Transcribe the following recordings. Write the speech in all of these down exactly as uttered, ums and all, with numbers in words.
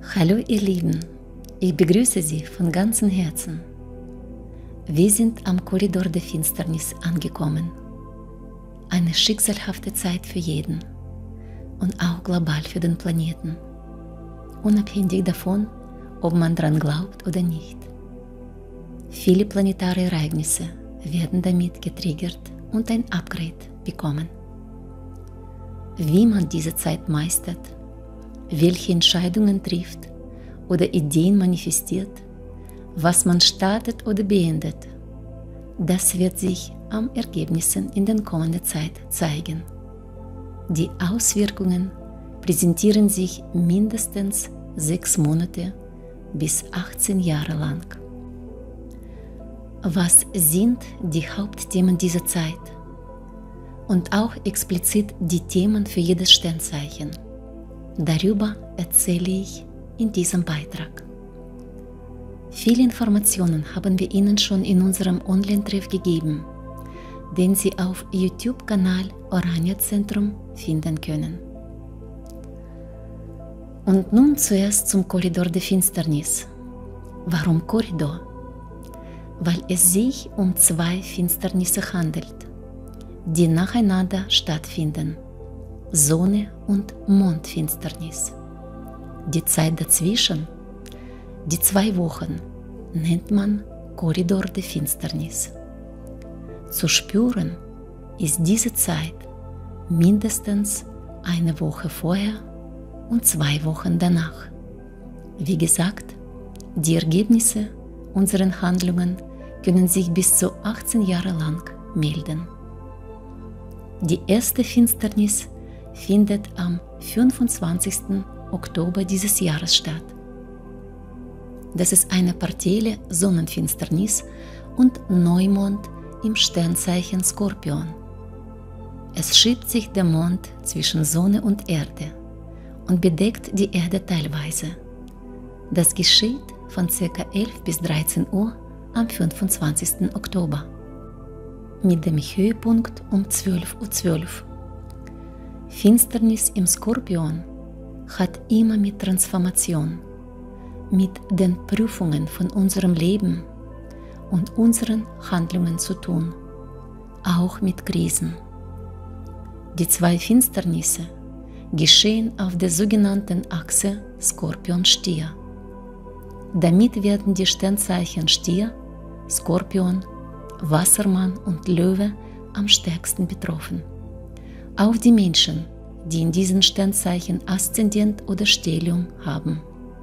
Hallo ihr Lieben, ich begrüße Sie von ganzem Herzen. Wir sind am Korridor der Finsternis angekommen. Eine schicksalhafte Zeit für jeden und auch global für den Planeten, unabhängig davon, ob man daran glaubt oder nicht. Viele planetare Ereignisse werden damit getriggert und ein Upgrade bekommen. Wie man diese Zeit meistert, welche Entscheidungen trifft oder Ideen manifestiert, was man startet oder beendet, das wird sich am Ergebnissen in der kommenden Zeit zeigen. Die Auswirkungen präsentieren sich mindestens sechs Monate bis achtzehn Jahre lang. Was sind die Hauptthemen dieser Zeit? Und auch explizit die Themen für jedes Sternzeichen. Darüber erzähle ich in diesem Beitrag. Viele Informationen haben wir Ihnen schon in unserem Online-Treff gegeben, den Sie auf YouTube-Kanal Orania Zentrum finden können. Und nun zuerst zum Korridor der Finsternis. Warum Korridor? Weil es sich um zwei Finsternisse handelt, die nacheinander stattfinden. Sonne- und Mondfinsternis. Die Zeit dazwischen, die zwei Wochen, nennt man Korridor der Finsternis. Zu spüren ist diese Zeit mindestens eine Woche vorher und zwei Wochen danach. Wie gesagt, die Ergebnisse unserer Handlungen können sich bis zu achtzehn Jahre lang melden. Die erste Finsternis findet am fünfundzwanzigsten Oktober dieses Jahres statt. Das ist eine partielle Sonnenfinsternis und Neumond im Sternzeichen Skorpion. Es schiebt sich der Mond zwischen Sonne und Erde und bedeckt die Erde teilweise. Das geschieht von ca. elf bis dreizehn Uhr am fünfundzwanzigsten Oktober. Mit dem Höhepunkt um zwölf Uhr zwölf. Finsternis im Skorpion hat immer mit Transformation, mit den Prüfungen von unserem Leben und unseren Handlungen zu tun, auch mit Krisen. Die zwei Finsternisse geschehen auf der sogenannten Achse Skorpion-Stier. Damit werden die Sternzeichen Stier, Skorpion, Wassermann und Löwe am stärksten betroffen. Auch die Menschen, die in diesen Sternzeichen Aszendent oder Stellium haben.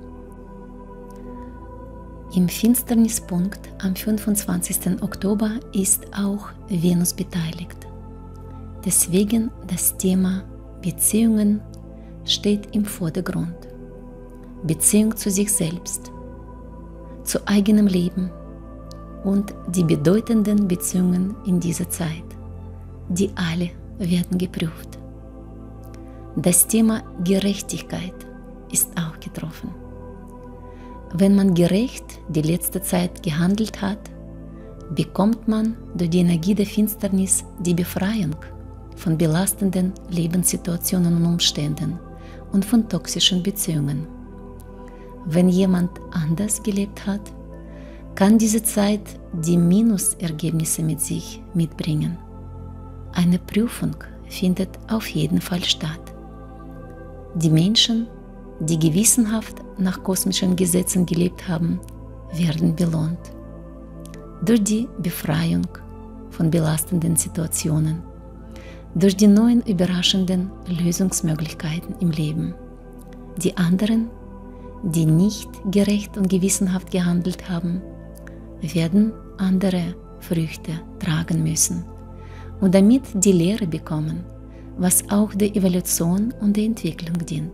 Im Finsternispunkt am fünfundzwanzigsten Oktober ist auch Venus beteiligt. Deswegen das Thema Beziehungen steht im Vordergrund. Beziehung zu sich selbst, zu eigenem Leben und die bedeutenden Beziehungen in dieser Zeit, die alle werden geprüft. Das Thema Gerechtigkeit ist auch getroffen. Wenn man gerecht die letzte Zeit gehandelt hat, bekommt man durch die Energie der Finsternis die Befreiung von belastenden Lebenssituationen und Umständen und von toxischen Beziehungen. Wenn jemand anders gelebt hat, kann diese Zeit die Minusergebnisse mit sich mitbringen. Eine Prüfung findet auf jeden Fall statt. Die Menschen, die gewissenhaft nach kosmischen Gesetzen gelebt haben, werden belohnt. Durch die Befreiung von belastenden Situationen, durch die neuen überraschenden Lösungsmöglichkeiten im Leben. Die anderen, die nicht gerecht und gewissenhaft gehandelt haben, werden andere Früchte tragen müssen und damit die Lehre bekommen, was auch der Evolution und der Entwicklung dient.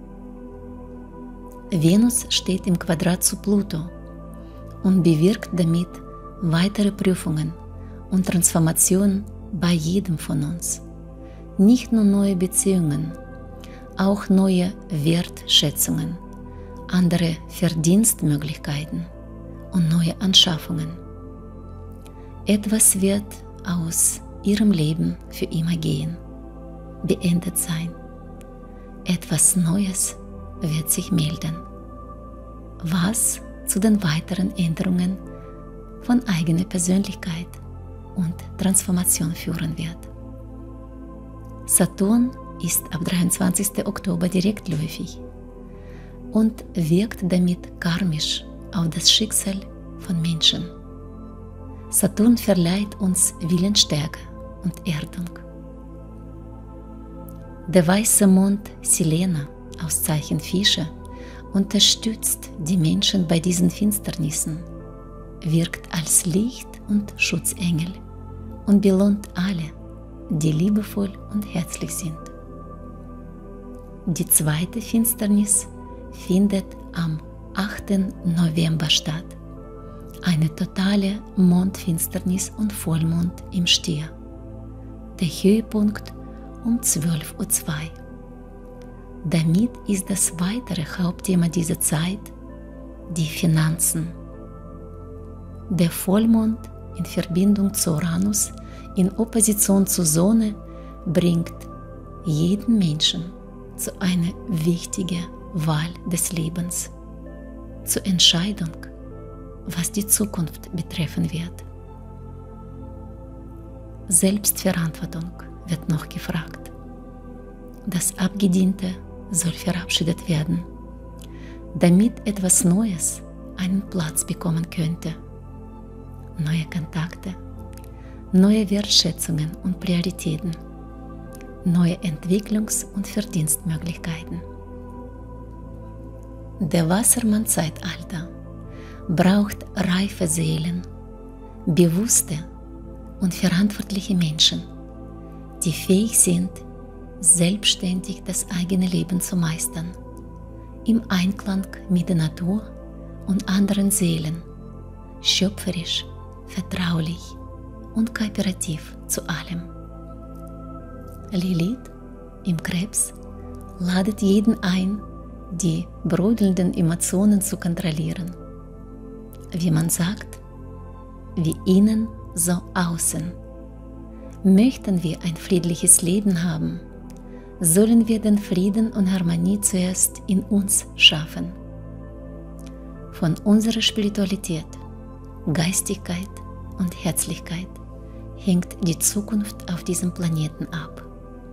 Venus steht im Quadrat zu Pluto und bewirkt damit weitere Prüfungen und Transformationen bei jedem von uns. Nicht nur neue Beziehungen, auch neue Wertschätzungen, andere Verdienstmöglichkeiten und neue Anschaffungen. Etwas wird aus Ihrem Leben für immer gehen, beendet sein. Etwas Neues wird sich melden. was zu den weiteren Änderungen von eigener Persönlichkeit und Transformation führen wird. Saturn ist ab dreiundzwanzigsten Oktober direktläufig und wirkt damit karmisch auf das Schicksal von Menschen. Saturn verleiht uns Willensstärke und Erdung. Der weiße Mond Selena aus Zeichen Fische unterstützt die Menschen bei diesen Finsternissen, wirkt als Licht- und Schutzengel und belohnt alle, die liebevoll und herzlich sind. Die zweite Finsternis findet am achten November statt, eine totale Mondfinsternis und Vollmond im Stier. Der Höhepunkt um zwölf Uhr zwei. Damit ist das weitere Hauptthema dieser Zeit die Finanzen. Der Vollmond in Verbindung zu Uranus in Opposition zur Sonne bringt jeden Menschen zu einer wichtigen Wahl des Lebens, zur Entscheidung, was die Zukunft betreffen wird. Selbstverantwortung wird noch gefragt. Das Abgediente soll verabschiedet werden, damit etwas Neues einen Platz bekommen könnte. Neue Kontakte, neue Wertschätzungen und Prioritäten, neue Entwicklungs- und Verdienstmöglichkeiten. Der Wassermann-Zeitalter braucht reife Seelen, bewusste und verantwortliche Menschen, die fähig sind, selbstständig das eigene Leben zu meistern, im Einklang mit der Natur und anderen Seelen, schöpferisch, vertraulich und kooperativ zu allem. Lilith im Krebs ladet jeden ein, die brodelnden Emotionen zu kontrollieren. Wie man sagt, wie innen, so außen. Möchten wir ein friedliches Leben haben, sollen wir den Frieden und Harmonie zuerst in uns schaffen. Von unserer Spiritualität, Geistigkeit und Herzlichkeit hängt die Zukunft auf diesem Planeten ab.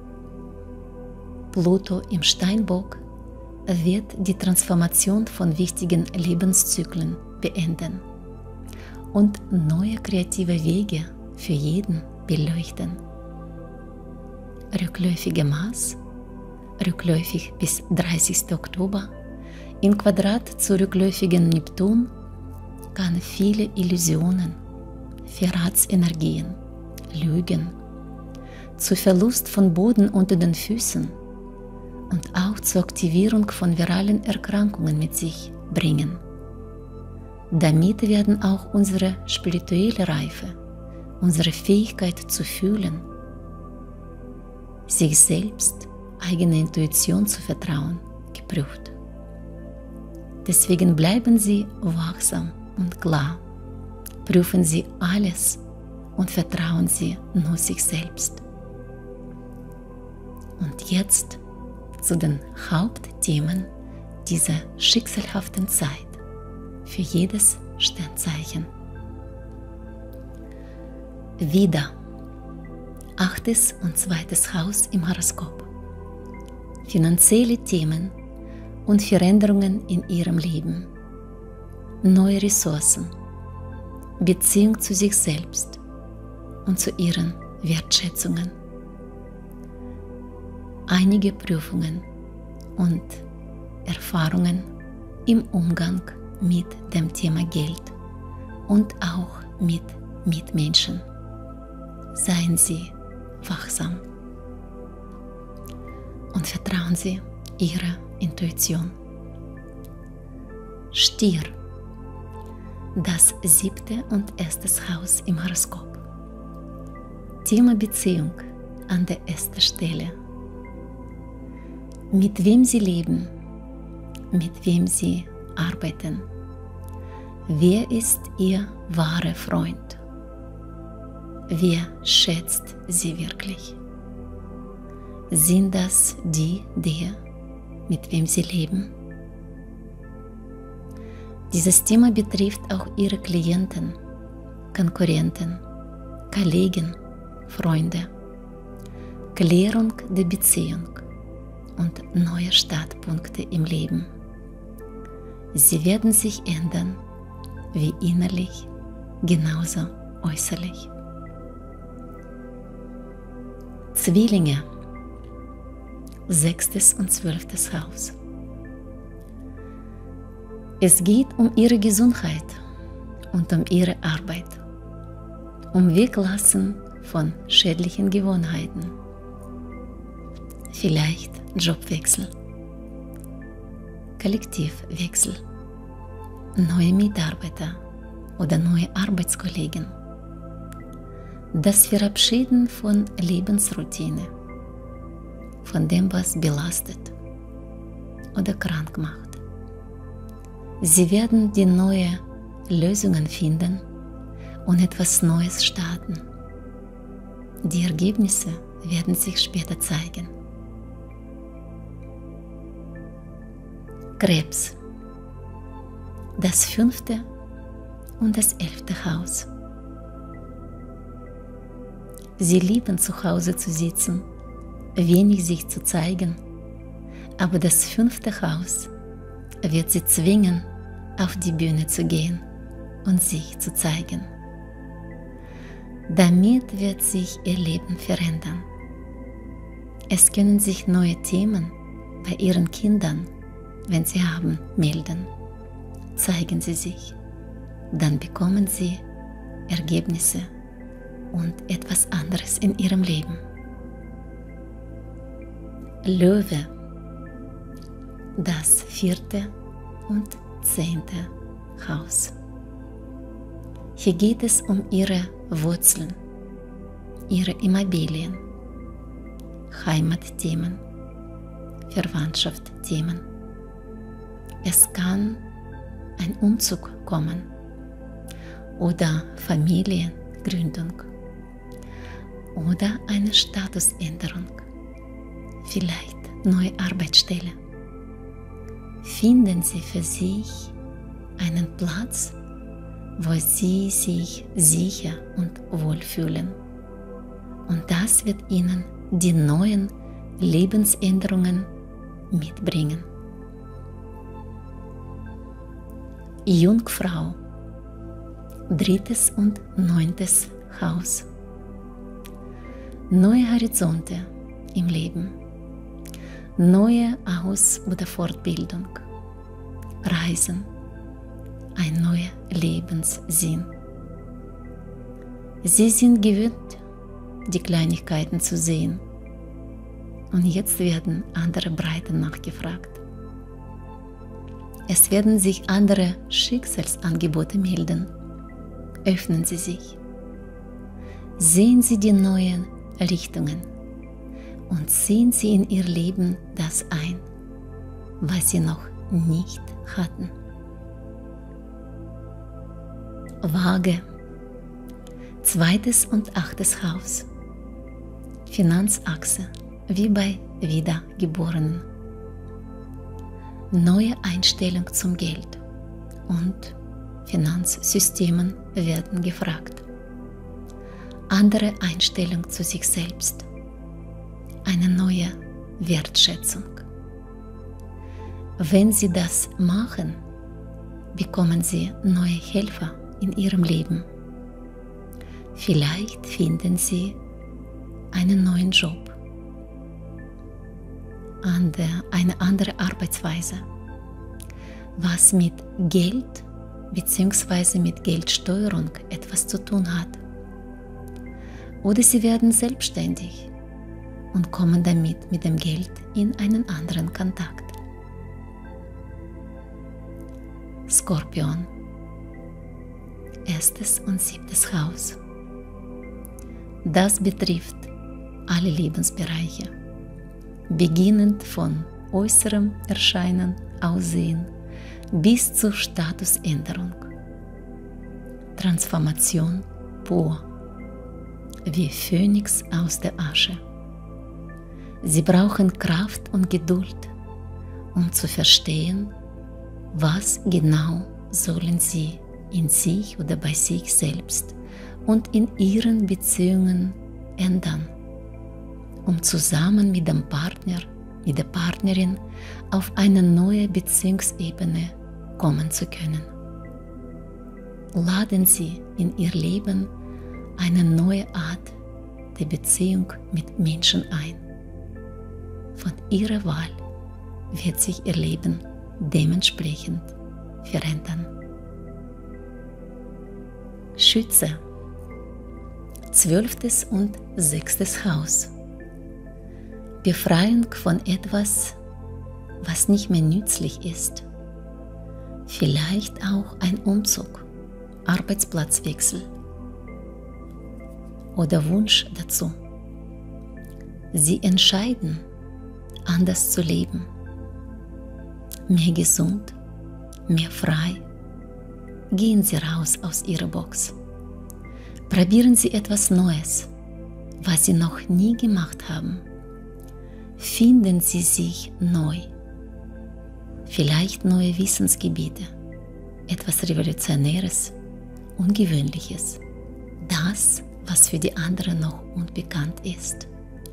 Pluto im Steinbock wird die Transformation von wichtigen Lebenszyklen beenden und neue kreative Wege für jeden beleuchten. Rückläufige Mars, rückläufig bis dreißigsten Oktober, in Quadrat zu rückläufigen Neptun, kann viele Illusionen, Verratsenergien, Lügen, zu Verlust von Boden unter den Füßen und auch zur Aktivierung von viralen Erkrankungen mit sich bringen. Damit werden auch unsere spirituelle Reife, unsere Fähigkeit zu fühlen, sich selbst, eigene Intuition zu vertrauen, geprüft. Deswegen bleiben Sie wachsam und klar, prüfen Sie alles und vertrauen Sie nur sich selbst. Und jetzt zu den Hauptthemen dieser schicksalhaften Zeit für jedes Sternzeichen. Widder, achtes und zweites Haus im Horoskop. Finanzielle Themen und Veränderungen in Ihrem Leben. Neue Ressourcen, Beziehung zu sich selbst und zu Ihren Wertschätzungen. Einige Prüfungen und Erfahrungen im Umgang mit dem Thema Geld und auch mit Mitmenschen. Seien Sie wachsam und vertrauen Sie Ihrer Intuition. Stier, das siebte und erstes Haus im Horoskop. Thema Beziehung an der ersten Stelle. Mit wem Sie leben, mit wem Sie arbeiten. Wer ist Ihr wahrer Freund? Wer schätzt Sie wirklich? Sind das die, der, mit wem Sie leben? Dieses Thema betrifft auch Ihre Klienten, Konkurrenten, Kollegen, Freunde, Klärung der Beziehung und neue Startpunkte im Leben. Sie werden sich ändern, wie innerlich, genauso äußerlich. Zwillinge, sechstes und zwölftes Haus. Es geht um Ihre Gesundheit und um Ihre Arbeit, um Weglassen von schädlichen Gewohnheiten, vielleicht Jobwechsel, Kollektivwechsel, neue Mitarbeiter oder neue Arbeitskollegen, das Verabschieden von Lebensroutine, von dem, was belastet oder krank macht. Sie werden die neue Lösungen finden und etwas Neues starten. Die Ergebnisse werden sich später zeigen. Krebs, das fünfte und das elfte Haus. Sie lieben zu Hause zu sitzen, wenig sich zu zeigen, aber das fünfte Haus wird sie zwingen, auf die Bühne zu gehen und sich zu zeigen. Damit wird sich ihr Leben verändern. Es können sich neue Themen bei ihren Kindern, wenn sie haben, melden. Zeigen sie sich, dann bekommen sie Ergebnisse und etwas anderes in ihrem Leben. Löwe, das vierte und zehnte Haus. Hier geht es um ihre Wurzeln, ihre Immobilien, Heimatthemen, Verwandtschaftsthemen. Es kann ein Umzug kommen oder Familiengründung oder eine Statusänderung, vielleicht neue Arbeitsstelle. Finden Sie für sich einen Platz, wo Sie sich sicher und wohl fühlen. Und das wird Ihnen die neuen Lebensänderungen mitbringen. Jungfrau, drittes und neuntes Haus. Neue Horizonte im Leben, neue Aus- oder Fortbildung, Reisen, ein neuer Lebenssinn. Sie sind gewöhnt, die Kleinigkeiten zu sehen, und jetzt werden andere Breiten nachgefragt. Es werden sich andere Schicksalsangebote melden. Öffnen Sie sich. Sehen Sie die neuen Richtungen und ziehen Sie in Ihr Leben das ein, was Sie noch nicht hatten. Waage, zweites und achtes Haus. Finanzachse, wie bei Wiedergeborenen. Neue Einstellung zum Geld und Finanzsystemen werden gefragt. Andere Einstellung zu sich selbst. Eine neue Wertschätzung. Wenn Sie das machen, bekommen Sie neue Helfer in Ihrem Leben. Vielleicht finden Sie einen neuen Job, eine andere Arbeitsweise, was mit Geld bzw. mit Geldsteuerung etwas zu tun hat. Oder Sie werden selbstständig und kommen damit mit dem Geld in einen anderen Kontakt. Skorpion, erstes und siebtes Haus. Das betrifft alle Lebensbereiche, beginnend von äußerem Erscheinen, Aussehen bis zur Statusänderung. Transformation pur, wie Phönix aus der Asche. Sie brauchen Kraft und Geduld, um zu verstehen, was genau sollen Sie in sich oder bei sich selbst und in Ihren Beziehungen ändern, um zusammen mit dem Partner, mit der Partnerin auf eine neue Beziehungsebene kommen zu können. Laden Sie in Ihr Leben eine neue Art der Beziehung mit Menschen ein. Von Ihrer Wahl wird sich Ihr Leben dementsprechend verändern. Schütze, zwölftes und sechstes Haus. Befreiung von etwas, was nicht mehr nützlich ist. Vielleicht auch ein Umzug, Arbeitsplatzwechsel oder Wunsch dazu. Sie entscheiden, anders zu leben. Mehr gesund, mehr frei. Gehen Sie raus aus Ihrer Box. Probieren Sie etwas Neues, was Sie noch nie gemacht haben. Finden Sie sich neu. Vielleicht neue Wissensgebiete, etwas Revolutionäres, Ungewöhnliches. Das, was für die anderen noch unbekannt ist.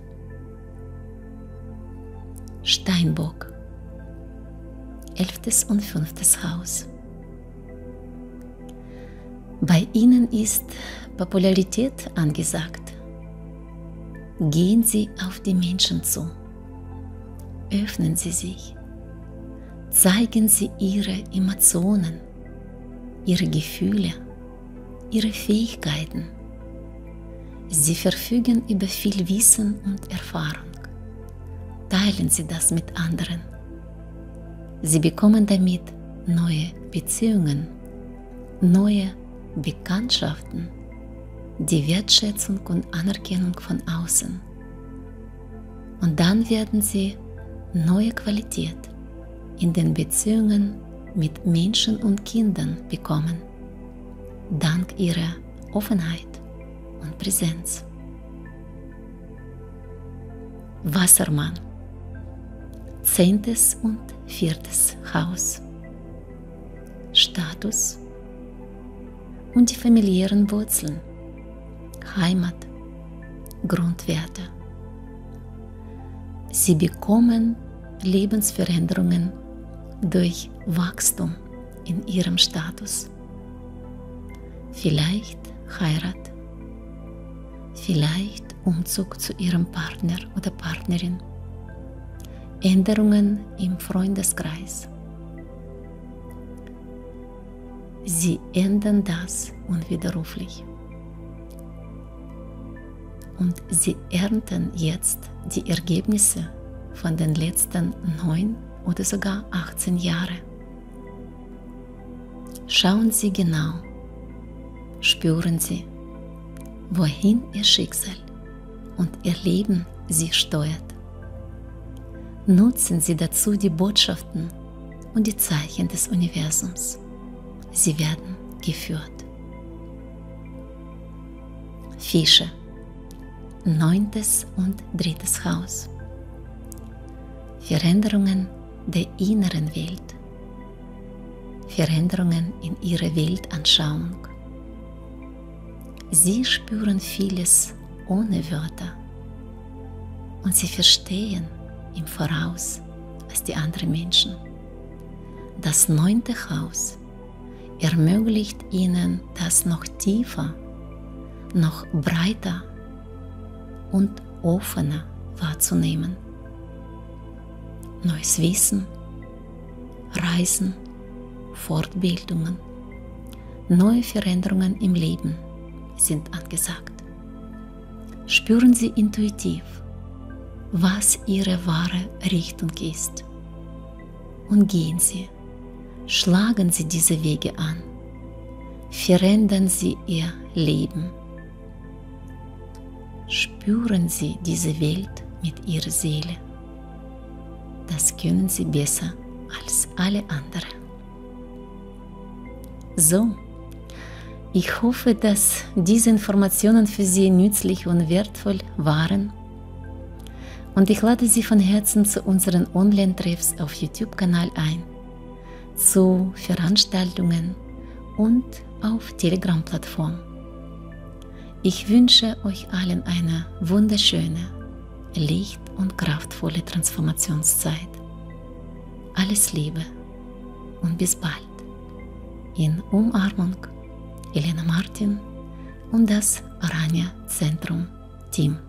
Steinbock, elftes und fünftes Haus. Bei Ihnen ist Popularität angesagt. Gehen Sie auf die Menschen zu. Öffnen Sie sich. Zeigen Sie Ihre Emotionen, Ihre Gefühle, Ihre Fähigkeiten. Sie verfügen über viel Wissen und Erfahrung. Teilen Sie das mit anderen. Sie bekommen damit neue Beziehungen, neue Bekanntschaften, die Wertschätzung und Anerkennung von außen. Und dann werden Sie neue Qualität in den Beziehungen mit Menschen und Kindern bekommen, dank Ihrer Offenheit und Präsenz. Wassermann, zehntes und viertes Haus. Status und die familiären Wurzeln, Heimat, Grundwerte. Sie bekommen Lebensveränderungen durch Wachstum in ihrem Status. Vielleicht Heirat, vielleicht Umzug zu ihrem Partner oder Partnerin, Änderungen im Freundeskreis. Sie ändern das unwiderruflich. Und sie ernten jetzt die Ergebnisse von den letzten neun oder sogar achtzehn Jahren. Schauen Sie genau, spüren Sie, wohin Ihr Schicksal und Ihr Leben Sie steuert. Nutzen Sie dazu die Botschaften und die Zeichen des Universums. Sie werden geführt. Fische, neuntes und drittes Haus. Veränderungen der inneren Welt. Veränderungen in ihrer Weltanschauung. Sie spüren vieles ohne Wörter und sie verstehen im Voraus als die anderen Menschen. Das neunte Haus ermöglicht ihnen, das noch tiefer, noch breiter und offener wahrzunehmen. Neues Wissen, Reisen, Fortbildungen, neue Veränderungen im Leben sind angesagt. Spüren Sie intuitiv, was Ihre wahre Richtung ist. Und gehen Sie, schlagen Sie diese Wege an, verändern Sie Ihr Leben. Spüren Sie diese Welt mit Ihrer Seele. Das können Sie besser als alle anderen. So, ich hoffe, dass diese Informationen für Sie nützlich und wertvoll waren. Und ich lade Sie von Herzen zu unseren Online-Treffs auf YouTube-Kanal ein. zu Veranstaltungen und auf Telegram-Plattform. Ich wünsche euch allen eine wunderschöne, licht- und kraftvolle Transformationszeit. Alles Liebe und bis bald. In Umarmung, Elena Martin und das Aranya Zentrum Team.